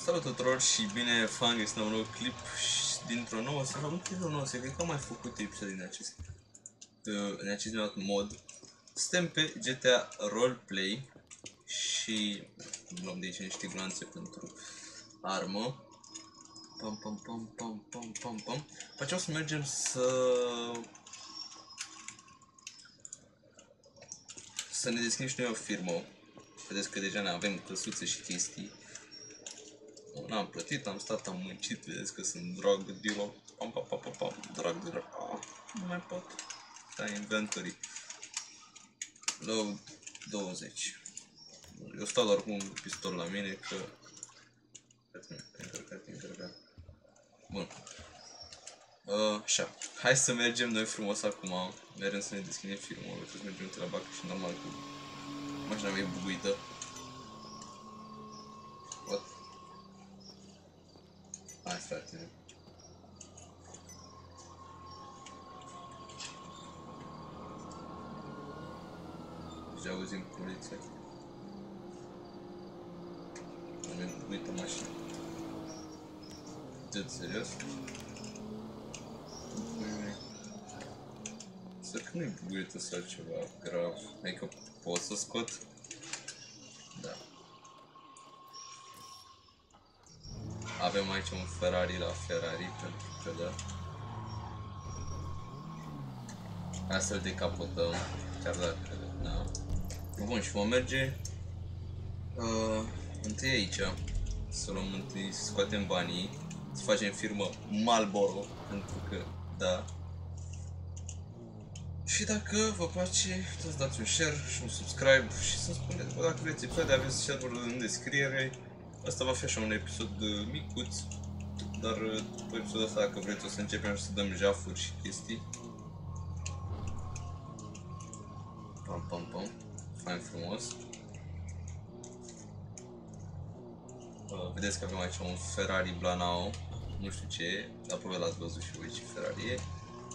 Salut tuturor și bine v-am găsit la un nou clip dintr-o nouă serie. Nu cred că o nouă serie, cred că am mai făcut episod din acest mod. Suntem pe GTA Roleplay și luăm de aici niște gloanțe pentru armă. Pam. După ce o să mergem să ne deschidem și noi o firmă. Vedeți că deja ne avem căsuțe și chestii. N-am plătit, am stat, am muncit, vedeți că sunt drug dealer. Drug dealer. Nu mai pot. Da, inventory. Load 20. Eu stau doar cu un pistol la mine că... Încărcat. Bun. Așa. Hai să mergem noi frumos acum. Mergem să ne deschidem firmul. Trebuie să mergem la bacă și normal cu mașina mea e buguită. What? Hai, frate. Deja auzim poliția. Avem buguită mașina. Dă-ți serios? Sper că nu-i buguită sau ceva grav. Adică pot să scot? Da. Avem aici un Ferrari la Ferrari, pentru că da. Hai să-l decapotăm, chiar dacă da. Bun, și vom merge întâi aici, să luăm întâi, să scoatem banii, să facem firmă Marlboro, pentru că da. Și dacă vă place, să dați un share și un subscribe și să spuneți, bă, dacă vreți episoade, aveți share-ul în descriere. Asta va fi așa un episod micuț, dar după episodul ăsta, dacă vreți, o să începem să dăm jafuri și chestii. Pam. Fain frumos. Vedeți că avem aici un Ferrari Blanao. Nu știu ce e, dar probabil l-ați văzut și voi ce Ferrari e.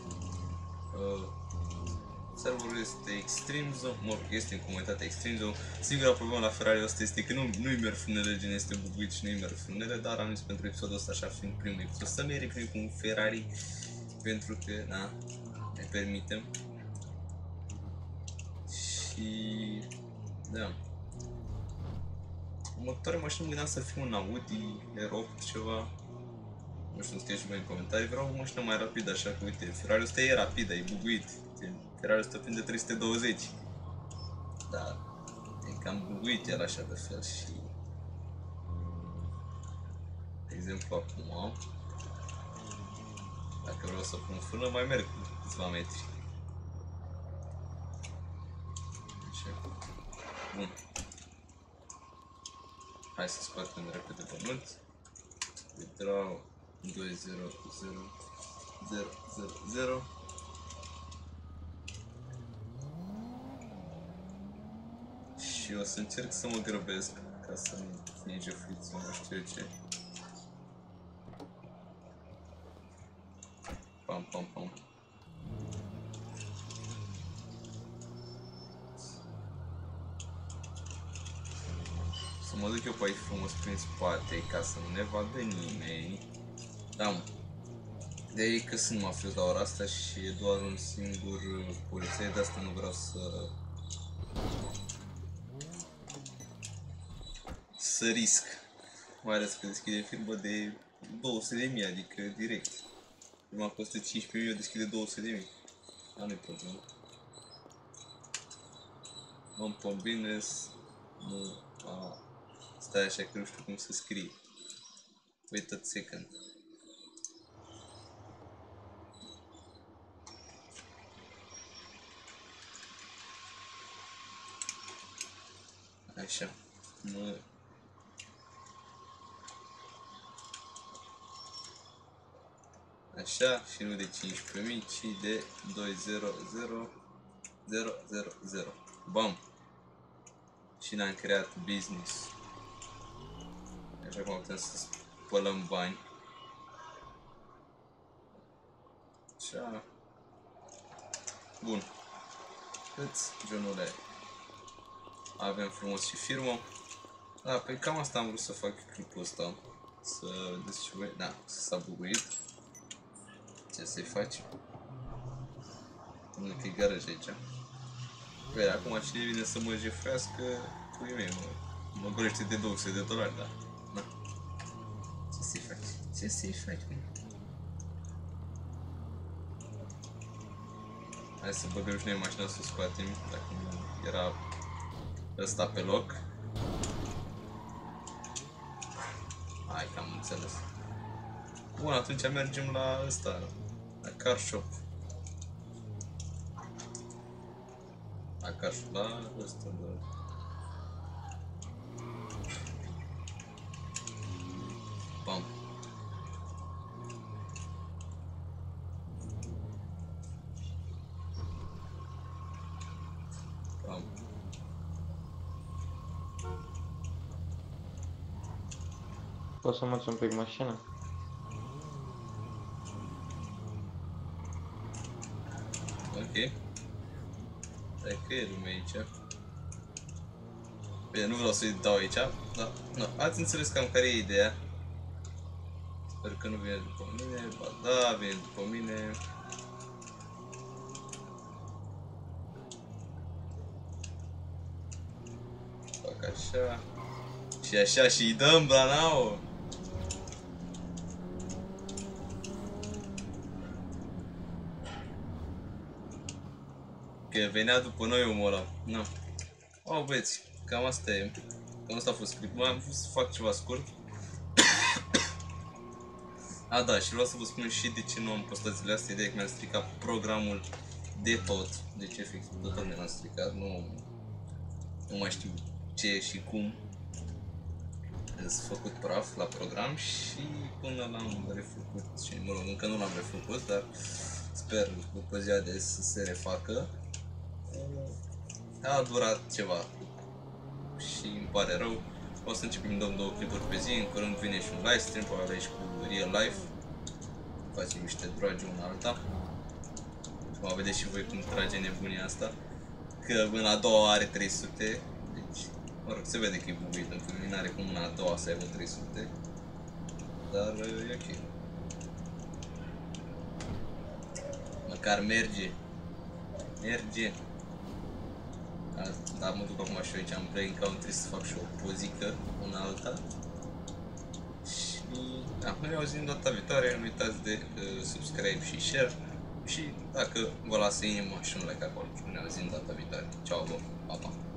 Serverul este Extreme Zone, este în comunitatea Extreme Zone. Singura problemă la Ferrari ăsta este că nu-i merg frânele, gen este bubuit și nu-i merg frânele, dar am zis pentru episodul ăsta, așa fiind primul episod, să merg prin cu un Ferrari, pentru că, na, ne permitem. Și, da. Următoarea mașină mă gândeam să fie un Audi R8 ceva. Nu știu, scrieți și voi în comentarii, vreau o mașină mai rapidă, așa că uite, Ferrari ăsta e rapidă, e buguit. Ferrari ăsta prinde 320. Da, e cam buguit el așa de fel și... De exemplu acum, dacă vreau să pun frână, mai merg câțiva metri. Așa. Bun. Hai să scoatem repede bănuți. Withdraw 20000. Și o să încerc să mă grăbesc ca să nu fie jefuiță, nu știu eu ce. Pam. Să mă duc eu pe aici frumos prin spate ca să nu ne vadă nimeni. Da, mă. De aici că sunt mafios la ora asta și e doar un singur polițai, de asta nu vreau să risc. Mai ales că deschide firmă de 200.000, adică direct. Firma costă 15.000, eu deschide 200.000. Dar nu-i problemă. Non business, nu, stai așa că nu știu cum să scrie. Wait a second. Așa. Așa, și nu de 15.000, ci de 200.000. Bam! Și ne-am creat business. Așa cum putem să spălăm bani. Așa. Bun. Câți, genule? Avem frumos și firmă. Da, păi cam asta am vrut să fac clipul ăsta. Să vedeți și voi. Da, s-a buguit. Ce să-i faci? Nu că e garaj aici. Păi, acum cine vine să mă jefuiască, pui mei, mă golește de $200, da. Na. Ce să-i faci? Ce să-i faci, mă? Hai să băgăm și noi mașina să o scoatem, dacă nu era ăsta pe loc. Hai că am înțeles. Bun, atunci mergem la ăsta, la car shop. La car shop, la ăsta, da. Pam. Pam. Poți să muți un pic mașina? Ok. Stai că e lume aici. Bine, nu vreau să-i dau aici, dar nu, ați înțeles cam care e ideea. Sper că nu vine după mine, ba da, vine după mine. Fac așa. Și așa și îi dăm banao. Că venea după noi omul ăla. Nu. Oh, băieți, cam asta e. Cam asta a fost clipul. Mai am vrut să fac ceva scurt. A, da, și vreau să vă spun și de ce nu am postat zilele astea. Ideea că mi-am stricat programul de tot. Deci, efectiv, de tot mi-l-am stricat. Nu mai știu ce și cum. S-a făcut praf la program și până l-am refăcut. Și, mă rog, încă nu l-am refăcut, dar sper după ziua de să se refacă. A durat ceva și îmi pare rău. O să începem dăm 2 clipuri pe zi, în curând vine și un live stream, probabil aici cu real life. Facem niște drogi una alta. Și mă vedeți și voi cum trage nebunia asta. Că mâna a doua are 300, deci, mă rog, se vede că e buguit, în film n-are cum mâna a doua să aibă 300. Dar e ok. Măcar merge. Merge. Da, mă duc acum și eu aici în Playing Country să fac și o pozică, una alta. Și da, noi ne auzim data viitoare, nu uitați de subscribe și share. Și dacă vă lasă inima și un like acolo, ne auzim data viitoare. Ciao, pa, pa!